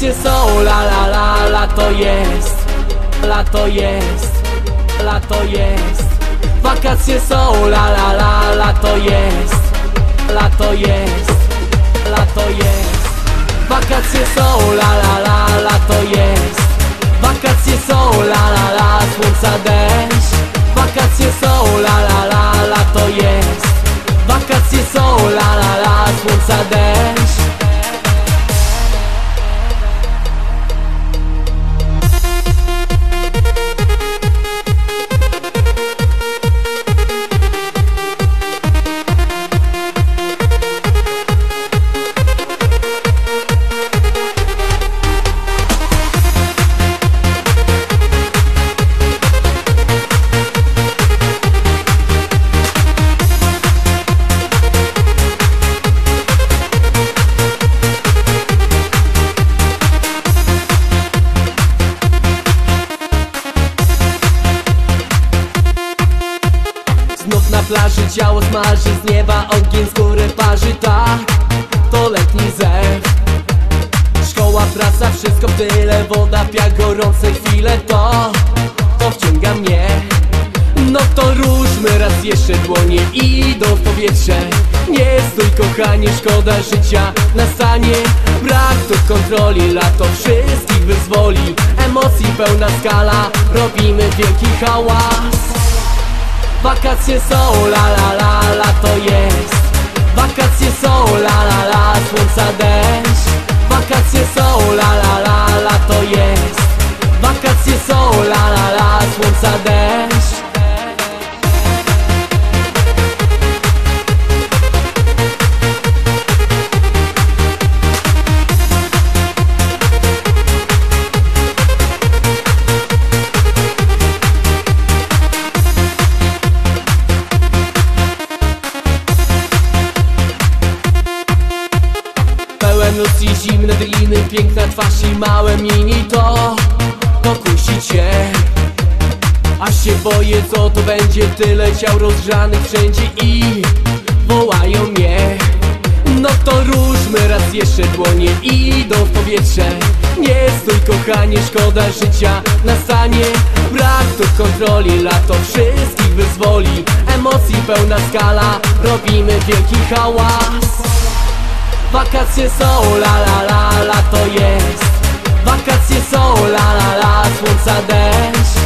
Wakacje są, la la la, lato jest, lato jest, lato jest. Wakacje są, la la la, lato jest, lato jest, lato jest. Wakacje są, la la la, lato jest. Wakacje są, la la la, słońca deszcz. Wakacje są, la la la, lato jest. Wakacje są, la la la, słońca deszcz. Znów na plaży ciało smaży, z nieba ogień z góry parzy. Tak, to letni zew. Szkoła, praca, wszystko w tyle. Woda, piach, gorące chwile. To wciąga mnie. No to ruszmy raz jeszcze, dłonie idą w powietrze. Nie stój kochanie, szkoda życia nastanie. Brak tu kontroli, lato wszystkich wyzwoli. Emocji pełna skala, robimy wielki hałas. Wakacje są, la la la, lato jest. Wakacje są, la la la, słońca deszcz. Wakacje są, la la la, lato jest. Wakacje są, la la la, słońca deszcz. Noc i zimne driny, piękna twarz i małe mini. To kusi cię. A się boję, co to będzie. Tyle ciał rozgrzanych wszędzie i wołają mnie. No to ruszmy raz jeszcze, dłonie idą w powietrze. Nie stój kochanie, szkoda życia nastanie. Brak tu kontroli, lato wszystkich wyzwoli. Emocji pełna skala, robimy wielki hałas. Wakacje są, la la la, lato jest. Wakacje są, la la la, słońca deszcz.